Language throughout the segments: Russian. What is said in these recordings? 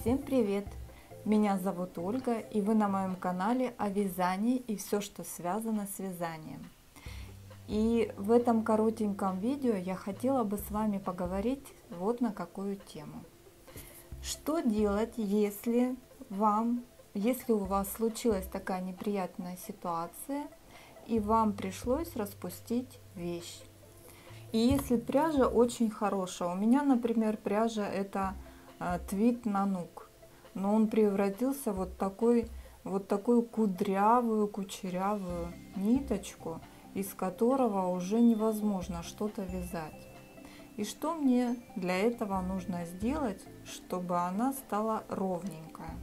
Всем привет! Меня зовут Ольга, и вы на моем канале о вязании и все, что связано с вязанием. И в этом коротеньком видео я хотела бы с вами поговорить вот на какую тему. Что делать, если у вас случилась такая неприятная ситуация, и вам пришлось распустить вещь? И если пряжа очень хорошая, у меня, например, пряжа это Tweed Nanook, но он превратился в вот такую кучерявую ниточку, из которого уже невозможно что-то вязать. И что мне для этого нужно сделать, чтобы она стала ровненькая?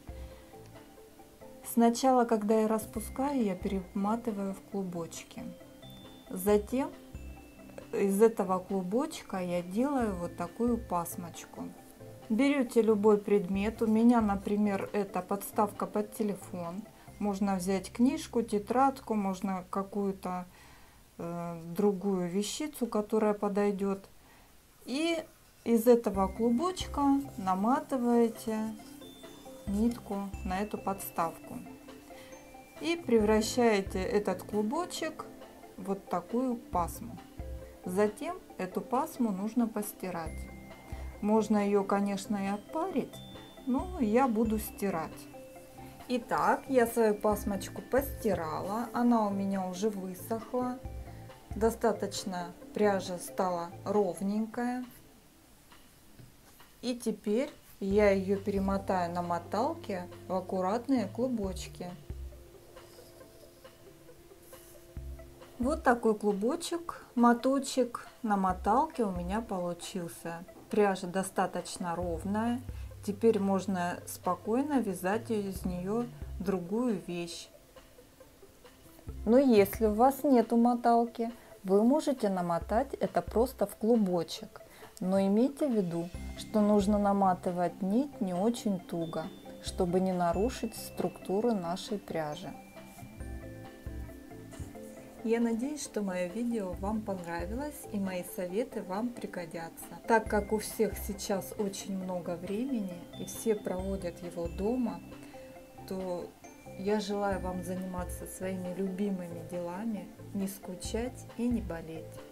Сначала, когда я распускаю, я перематываю в клубочки. Затем из этого клубочка я делаю вот такую пасмочку. Берете любой предмет, у меня, например, это подставка под телефон. Можно взять книжку, тетрадку, можно какую-то другую вещицу, которая подойдет. И из этого клубочка наматываете нитку на эту подставку. И превращаете этот клубочек в вот такую пасму. Затем эту пасму нужно постирать. Можно ее, конечно, и отпарить, но я буду стирать. Итак, я свою пасмочку постирала, она у меня уже высохла. Достаточно пряжа стала ровненькая. И теперь я ее перемотаю на моталке в аккуратные клубочки. Вот такой клубочек, моточек на моталке у меня получился. Пряжа достаточно ровная. Теперь можно спокойно вязать из нее другую вещь. Но если у вас нету моталки, вы можете намотать это просто в клубочек. Но имейте в виду, что нужно наматывать нить не очень туго, чтобы не нарушить структуру нашей пряжи. Я надеюсь, что мое видео вам понравилось и мои советы вам пригодятся. Так как у всех сейчас очень много времени и все проводят его дома, то я желаю вам заниматься своими любимыми делами, не скучать и не болеть.